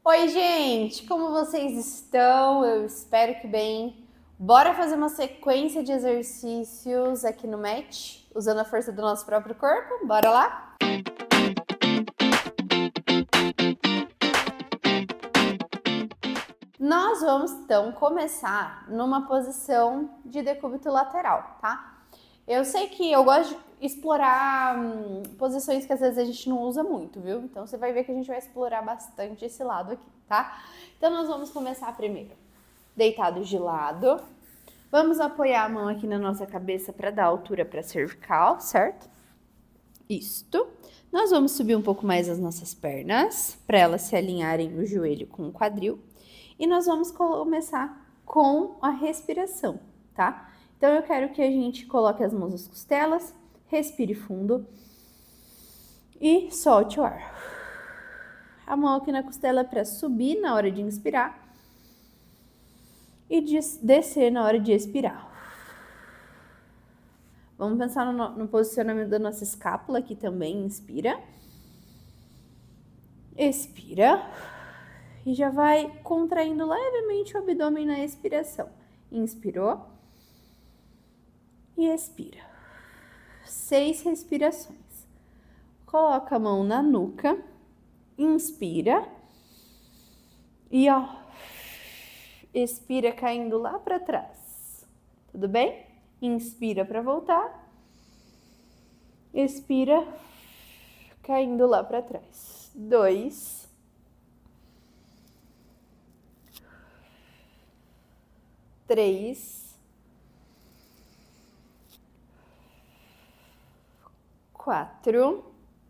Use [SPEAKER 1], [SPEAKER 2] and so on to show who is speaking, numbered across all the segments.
[SPEAKER 1] Oi, gente! Como vocês estão? Eu espero que bem. Bora fazer uma sequência de exercícios aqui no Match, usando a força do nosso próprio corpo? Bora lá? Nós vamos, então, começar numa posição de decúbito lateral, tá? Eu sei que eu gosto de explorar posições que às vezes a gente não usa muito, viu? Então você vai ver que a gente vai explorar bastante esse lado aqui, tá? Então nós vamos começar primeiro deitados de lado. Vamos apoiar a mão aqui na nossa cabeça para dar altura para a cervical, certo? Isto. Nós vamos subir um pouco mais as nossas pernas, para elas se alinharem o joelho com o quadril. E nós vamos começar com a respiração, tá? Então, eu quero que a gente coloque as mãos nas costelas, respire fundo e solte o ar. A mão aqui na costela é para subir na hora de inspirar e descer na hora de expirar. Vamos pensar no posicionamento da nossa escápula aqui também. Inspira. Expira. E já vai contraindo levemente o abdômen na expiração. Inspirou. E expira. 6 respirações. Coloca a mão na nuca. Inspira. E ó, expira caindo lá para trás. Tudo bem? Inspira para voltar. Expira caindo lá para trás. 2. 3. 4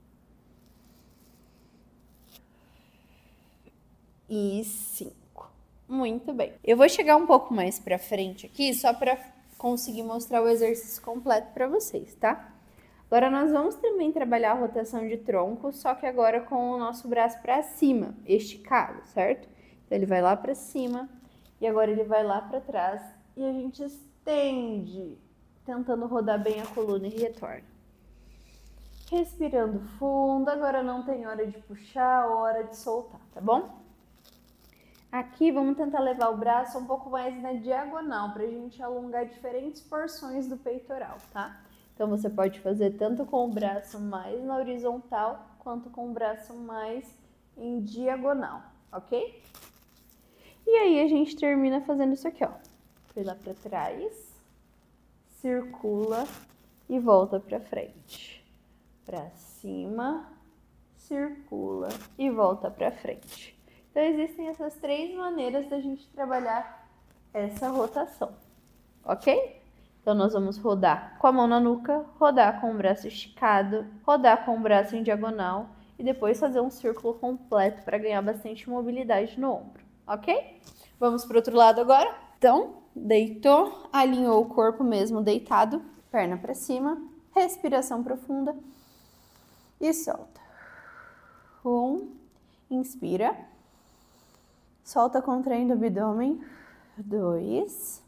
[SPEAKER 1] e 5. Muito bem. Eu vou chegar um pouco mais pra frente aqui, só para conseguir mostrar o exercício completo para vocês, tá? Agora nós vamos também trabalhar a rotação de tronco, só que agora com o nosso braço para cima, esticado, certo? Então ele vai lá para cima e agora ele vai lá para trás e a gente estende, tentando rodar bem a coluna e retorna. Respirando fundo, agora não tem hora de puxar, hora de soltar, tá bom? Aqui vamos tentar levar o braço um pouco mais na diagonal, pra gente alongar diferentes porções do peitoral, tá? Então você pode fazer tanto com o braço mais na horizontal, quanto com o braço mais em diagonal, ok? E aí a gente termina fazendo isso aqui, ó. Foi lá pra trás, circula e volta pra frente. Para cima, circula e volta para frente. Então, existem essas 3 maneiras da gente trabalhar essa rotação, ok? Então, nós vamos rodar com a mão na nuca, rodar com o braço esticado, rodar com o braço em diagonal e depois fazer um círculo completo para ganhar bastante mobilidade no ombro, ok? Vamos para o outro lado agora? Então, deitou, alinhou o corpo mesmo deitado, perna para cima, respiração profunda. E solta. 1, inspira. Solta contraindo o abdômen. 2.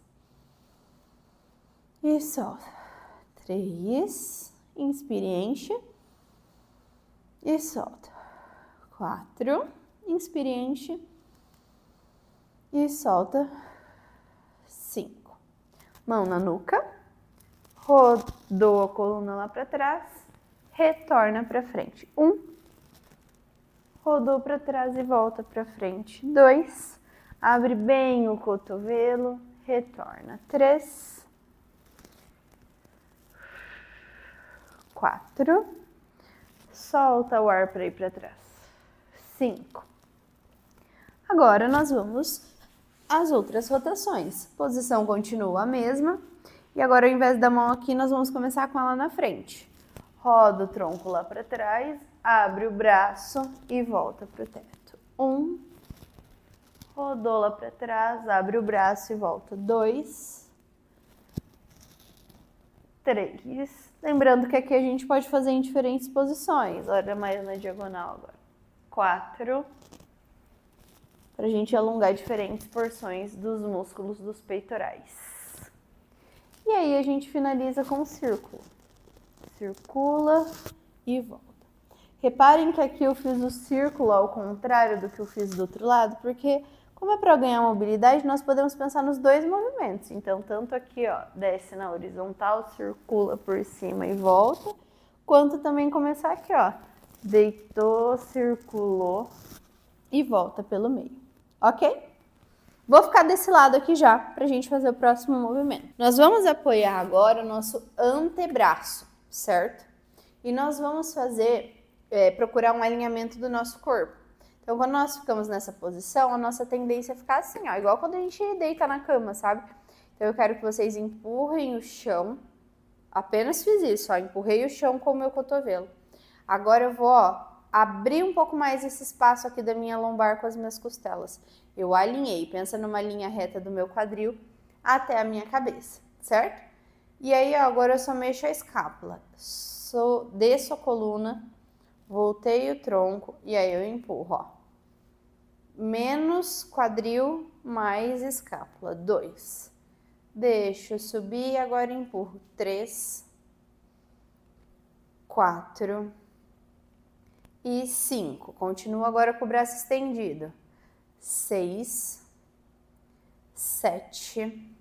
[SPEAKER 1] E solta. 3. Inspira e enche. E solta. 4. Inspira e enche. E solta. 5. Mão na nuca. Rodou a coluna lá para trás. Retorna para frente. 1. Rodou para trás e volta para frente. 2. Abre bem o cotovelo. Retorna. 3. 4. Solta o ar para ir para trás. 5. Agora nós vamos às outras rotações. Posição continua a mesma. E agora, ao invés da mão aqui, nós vamos começar com ela na frente. Roda o tronco lá para trás, abre o braço e volta para o teto. 1. Rodou lá para trás, abre o braço e volta. 2. 3. Lembrando que aqui a gente pode fazer em diferentes posições. Olha mais na diagonal agora. 4. Para a gente alongar diferentes porções dos músculos dos peitorais. E aí a gente finaliza com um círculo. Circula e volta. Reparem que aqui eu fiz o círculo ao contrário do que eu fiz do outro lado, porque como é para ganhar mobilidade, nós podemos pensar nos dois movimentos. Então, tanto aqui, ó, desce na horizontal, circula por cima e volta, quanto também começar aqui, ó, deitou, circulou e volta pelo meio, ok? Vou ficar desse lado aqui já, pra gente fazer o próximo movimento. Nós vamos apoiar agora o nosso antebraço, certo? E nós vamos fazer, procurar um alinhamento do nosso corpo. Então, quando nós ficamos nessa posição, a nossa tendência é ficar assim, ó, igual quando a gente deita na cama, sabe? Então, eu quero que vocês empurrem o chão. Apenas fiz isso, ó, empurrei o chão com o meu cotovelo. Agora eu vou, ó, abrir um pouco mais esse espaço aqui da minha lombar com as minhas costelas. Eu alinhei, pensa numa linha reta do meu quadril até a minha cabeça, certo? E aí, ó, agora eu só mexo a escápula. Desço a coluna, voltei o tronco e aí eu empurro, ó. Menos quadril, mais escápula. 2. Deixo subir e agora empurro. 3, 4 e 5. Continuo agora com o braço estendido. 6, 7,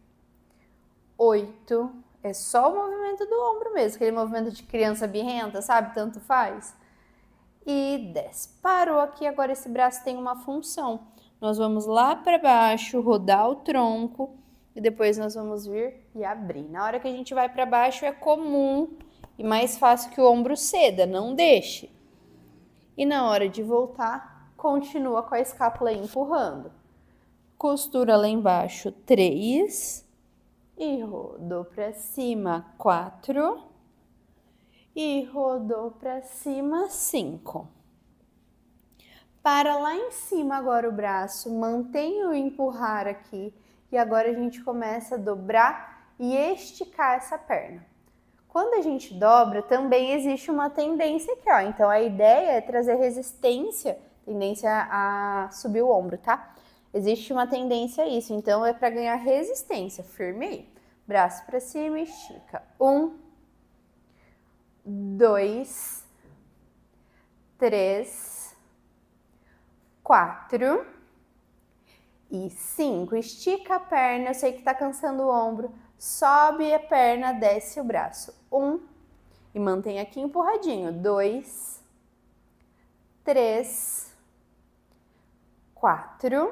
[SPEAKER 1] 8. É só o movimento do ombro mesmo, aquele movimento de criança birrenta, sabe? Tanto faz. E 10. Parou aqui, agora esse braço tem uma função. Nós vamos lá para baixo, rodar o tronco e depois nós vamos vir e abrir. Na hora que a gente vai para baixo é comum e mais fácil que o ombro ceda, não deixe. E na hora de voltar, continua com a escápula empurrando. Costura lá embaixo, 3. E rodou para cima, 4. E rodou para cima, 5. Para lá em cima agora o braço, mantém o empurrar aqui. E agora a gente começa a dobrar e esticar essa perna. Quando a gente dobra, também existe uma tendência aqui, ó. Então, a ideia é trazer resistência, tendência a subir o ombro, tá? Existe uma tendência a isso, então é para ganhar resistência. Firme aí. Braço para cima, estica. 1, 2, 3, 4 e 5. Estica a perna, eu sei que tá cansando o ombro. Sobe a perna, desce o braço. 1 e mantém aqui empurradinho. 2, 3, 4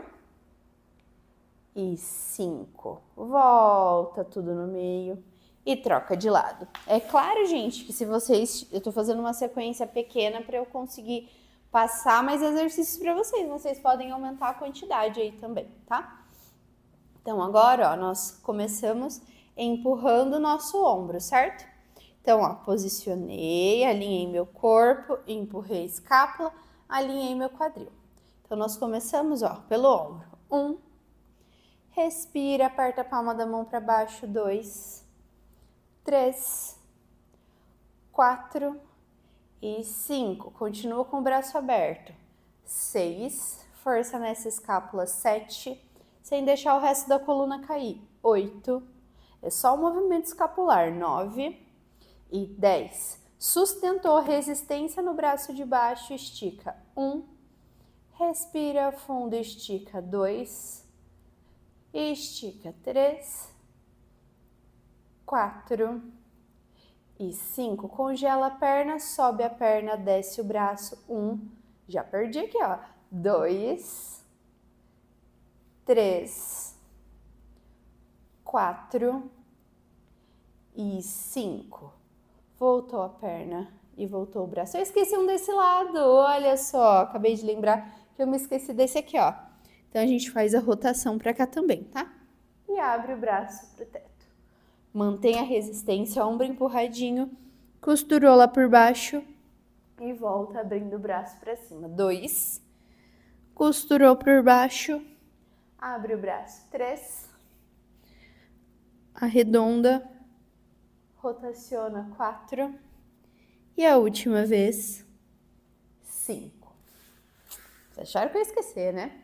[SPEAKER 1] e 5. Volta tudo no meio e troca de lado. É claro, gente, que se vocês... Eu tô fazendo uma sequência pequena para eu conseguir passar mais exercícios para vocês. Vocês podem aumentar a quantidade aí também, tá? Então, agora, ó, nós começamos empurrando o nosso ombro, certo? Então, ó, posicionei, alinhei meu corpo, empurrei a escápula, alinhei meu quadril. Então, nós começamos, ó, pelo ombro. 1, respira, aperta a palma da mão para baixo. 2, 3, 4 e 5. Continua com o braço aberto. 6, força nessa escápula. 7, sem deixar o resto da coluna cair. 8, é só o movimento escapular. 9 e 10. Sustentou, resistência no braço de baixo, estica. 1, respira fundo, estica. 2, estica. 3, 4 e 5. Congela a perna, sobe a perna, desce o braço. 1, já perdi aqui, ó. 2, 3, 4 e 5. Voltou a perna e voltou o braço. Eu esqueci um desse lado, olha só. Acabei de lembrar que eu me esqueci desse aqui, ó. Então, a gente faz a rotação pra cá também, tá? E abre o braço pro teto. Mantém a resistência, ombro empurradinho. Costurou lá por baixo e volta abrindo o braço pra cima. 2, costurou por baixo, abre o braço. 3, arredonda, rotaciona. 4 e a última vez, 5. Vocês acharam que eu ia esquecer, né?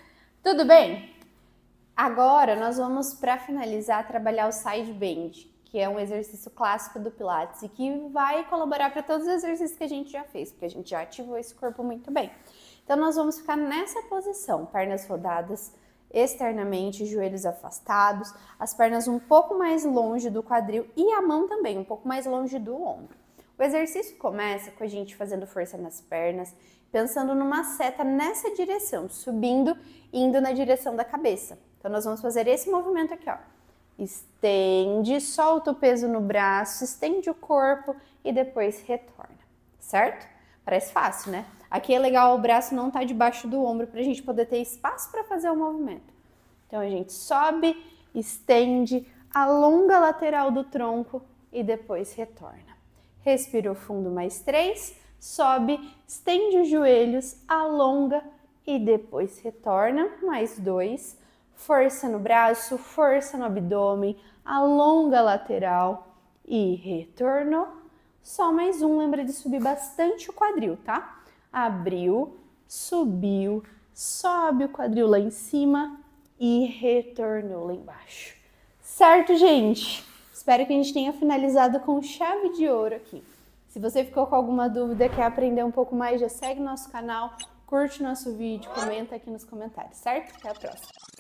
[SPEAKER 1] Tudo bem? Agora nós vamos, para finalizar, trabalhar o side bend, que é um exercício clássico do Pilates e que vai colaborar para todos os exercícios que a gente já fez, porque a gente já ativou esse corpo muito bem. Então, nós vamos ficar nessa posição, pernas rodadas externamente, joelhos afastados, as pernas um pouco mais longe do quadril e a mão também um pouco mais longe do ombro. O exercício começa com a gente fazendo força nas pernas, pensando numa seta nessa direção, subindo e indo na direção da cabeça. Então, nós vamos fazer esse movimento aqui, ó. Estende, solta o peso no braço, estende o corpo e depois retorna, certo? Parece fácil, né? Aqui é legal o braço não estar debaixo do ombro para a gente poder ter espaço para fazer o movimento. Então, a gente sobe, estende, alonga a lateral do tronco e depois retorna. Respirou fundo mais 3, sobe, estende os joelhos, alonga e depois retorna, mais 2. Força no braço, força no abdômen, alonga a lateral e retornou. Só mais 1, lembra de subir bastante o quadril, tá? Abriu, subiu, sobe o quadril lá em cima e retornou lá embaixo. Certo, gente? Espero que a gente tenha finalizado com chave de ouro aqui. Se você ficou com alguma dúvida, quer aprender um pouco mais, já segue nosso canal, curte nosso vídeo, comenta aqui nos comentários, certo? Até a próxima!